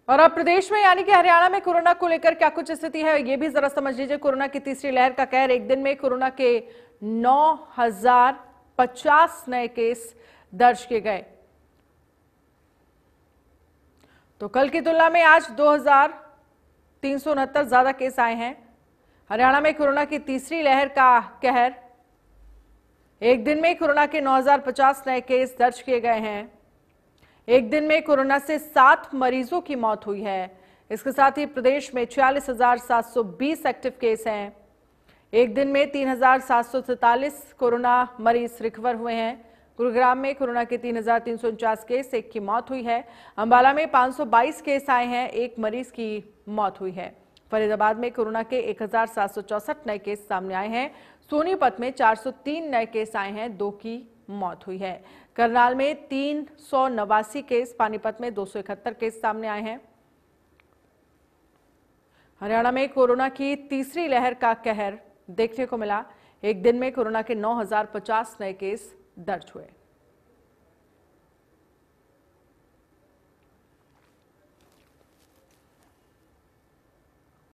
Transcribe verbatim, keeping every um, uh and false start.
और अब प्रदेश में यानी कि हरियाणा में कोरोना को लेकर क्या कुछ स्थिति है ये भी जरा समझ लीजिए। कोरोना की तीसरी लहर का कहर, एक दिन में कोरोना के नौ हजार पचास नए केस दर्ज किए गए। तो कल की तुलना में आज दो हजार तीन सौ उनहत्तर ज्यादा केस आए हैं। हरियाणा में कोरोना की तीसरी लहर का कहर, एक दिन में कोरोना के नौ हजार पचास नए केस दर्ज किए गए हैं। एक दिन में कोरोना से सात मरीजों की मौत हुई है। इसके साथ ही प्रदेश में छियालीस हजार सात सौ बीस एक्टिव केस हैं। एक दिन में तीन हजार सात सौ सैतालीस कोरोना मरीज रिकवर हुए हैं। गुरुग्राम में कोरोना के तीन हजार तीन सौ उनचास केस, एक की मौत हुई है। अंबाला में पांच सौ बाईस केस आए हैं, एक मरीज की मौत हुई है। फरीदाबाद में कोरोना के एक हजार सात सौ चौसठ नए केस सामने आए हैं। सोनीपत में चार सौ तीन नए केस आए हैं, दो की मौत हुई है। करनाल में तीन सौ नवासी केस, पानीपत में दो सौ इकहत्तर केस सामने आए हैं। हरियाणा में कोरोना की तीसरी लहर का कहर देखने को मिला। एक दिन में कोरोना के नौ हजार पचास नए केस दर्ज हुए।